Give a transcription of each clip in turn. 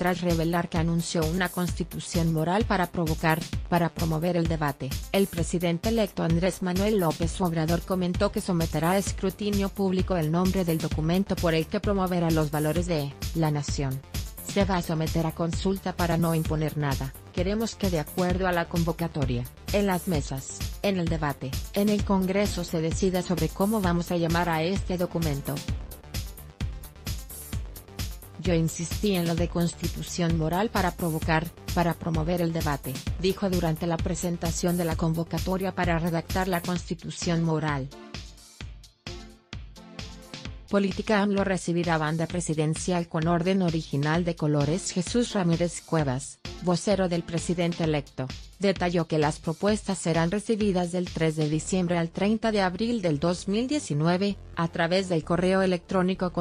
tras revelar que anunció una constitución moral para promover el debate. El presidente electo Andrés Manuel López Obrador comentó que someterá a escrutinio público el nombre del documento por el que promoverá los valores de la nación. Se va a someter a consulta para no imponer nada. Queremos que de acuerdo a la convocatoria, en las mesas, en el debate, en el Congreso se decida sobre cómo vamos a llamar a este documento. Yo insistí en lo de constitución moral para promover el debate, dijo durante la presentación de la convocatoria para redactar la constitución moral. Política. AMLO recibirá banda presidencial con orden original de colores. Jesús Ramírez Cuevas, vocero del presidente electo, detalló que las propuestas serán recibidas del 3 de diciembre al 30 de abril del 2019, a través del correo electrónico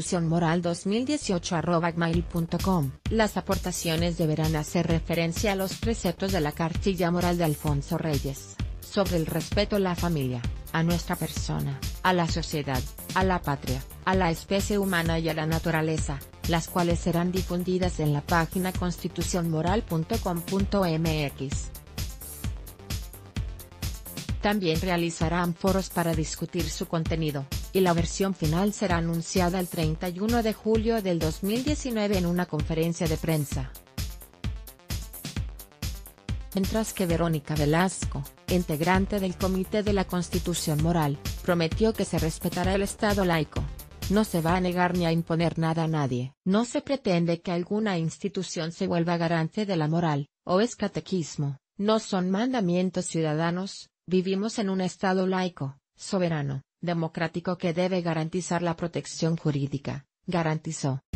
constitucionmoral2018@gmail.com. Las aportaciones deberán hacer referencia a los preceptos de la cartilla moral de Alfonso Reyes, sobre el respeto a la familia, a nuestra persona, a la sociedad, a la patria, a la especie humana y a la naturaleza, las cuales serán difundidas en la página constitucionmoral.com.mx. También realizarán foros para discutir su contenido, y la versión final será anunciada el 31 de julio del 2019 en una conferencia de prensa. Mientras que Verónica Velasco, integrante del Comité de la Constitución Moral, prometió que se respetará el Estado laico. No se va a negar ni a imponer nada a nadie. No se pretende que alguna institución se vuelva garante de la moral, o es catequismo, no son mandamientos ciudadanos. Vivimos en un Estado laico, soberano, democrático que debe garantizar la protección jurídica, garantizó.